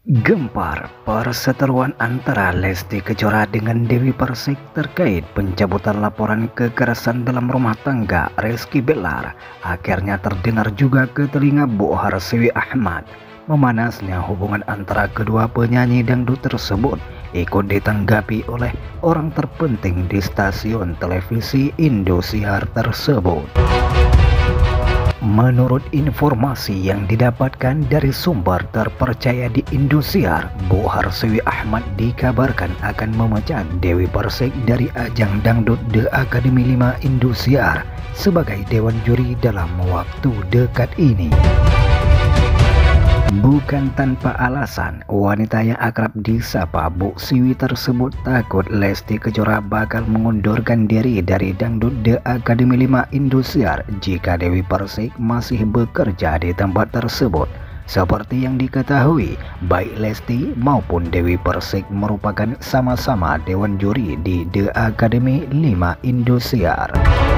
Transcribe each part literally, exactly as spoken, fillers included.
Gempar perseteruan antara Lesti Kejora dengan Dewi Persik terkait pencabutan laporan kekerasan dalam rumah tangga Rizky Bilar akhirnya terdengar juga ke telinga Bu Harsiwi Ahmad. Memanasnya hubungan antara kedua penyanyi dangdut tersebut ikut ditanggapi oleh orang terpenting di stasiun televisi Indosiar tersebut. Menurut informasi yang didapatkan dari sumber terpercaya di Indosiar, Bu Harsiwi Ahmad dikabarkan akan memecat Dewi Persik dari ajang dangdut The Academy lima Indosiar sebagai dewan juri dalam waktu dekat ini. Bukan tanpa alasan, wanita yang akrab disapa Bu Siwi tersebut takut Lesti Kejora bakal mengundurkan diri dari dangdut The Academy lima Indosiar jika Dewi Persik masih bekerja di tempat tersebut. Seperti yang diketahui, baik Lesti maupun Dewi Persik merupakan sama-sama dewan juri di The Academy lima Indosiar.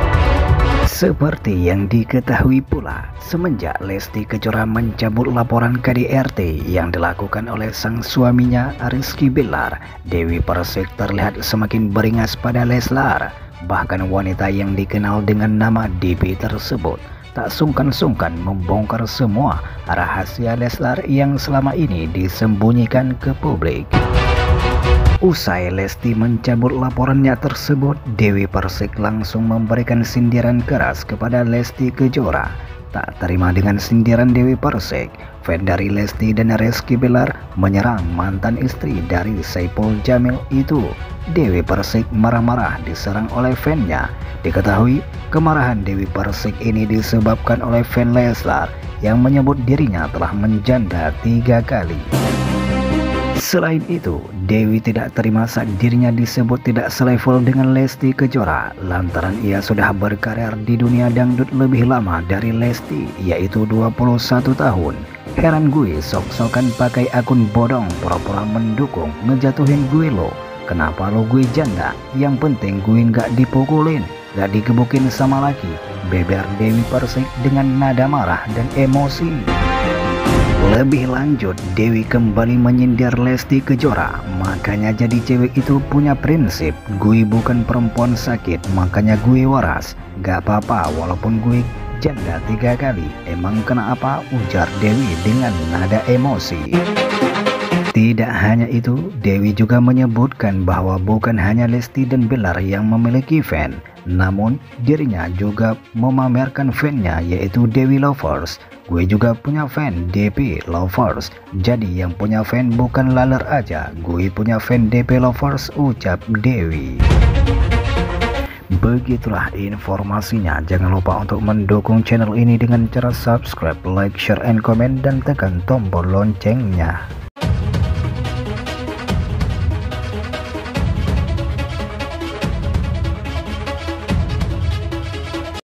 Seperti yang diketahui pula, semenjak Lesti Kejora mencabut laporan K D R T yang dilakukan oleh sang suaminya Rizky Bilar, Dewi Persik terlihat semakin beringas pada Leslar. Bahkan wanita yang dikenal dengan nama D P tersebut tak sungkan-sungkan membongkar semua rahasia Leslar yang selama ini disembunyikan ke publik. Usai Lesti mencabut laporannya tersebut, Dewi Persik langsung memberikan sindiran keras kepada Lesti Kejora. Tak terima dengan sindiran Dewi Persik, fan dari Lesti dan Rizky Bilar menyerang mantan istri dari Saipul Jamil itu. Dewi Persik marah-marah diserang oleh fannya. Diketahui kemarahan Dewi Persik ini disebabkan oleh fan Leslar yang menyebut dirinya telah menjanda tiga kali. Selain itu, Dewi tidak terima saat dirinya disebut tidak selevel dengan Lesti Kejora lantaran ia sudah berkarir di dunia dangdut lebih lama dari Lesti, yaitu dua puluh satu tahun. Heran gue sok-sokan pakai akun bodong pura-pura mendukung, ngejatuhin gue lo. Kenapa lo gue janda? Yang penting gue nggak dipukulin, nggak digebukin sama laki, beber Dewi Persik dengan nada marah dan emosi. Lebih lanjut, Dewi kembali menyindir Lesti Kejora. Makanya jadi cewek itu punya prinsip, gue bukan perempuan sakit, makanya gue waras. Gak apa-apa walaupun gue janda tiga kali. Emang kenapa? Ujar Dewi dengan nada emosi. Tidak hanya itu, Dewi juga menyebutkan bahwa bukan hanya Lesti dan Bilar yang memiliki fan, namun dirinya juga memamerkan fannya, yaitu Dewi Lovers. Gue juga punya fan D P Lovers, jadi yang punya fan bukan laler aja, gue punya fan D P Lovers, ucap Dewi. Begitulah informasinya. Jangan lupa untuk mendukung channel ini dengan cara subscribe, like, share, and comment, dan tekan tombol loncengnya.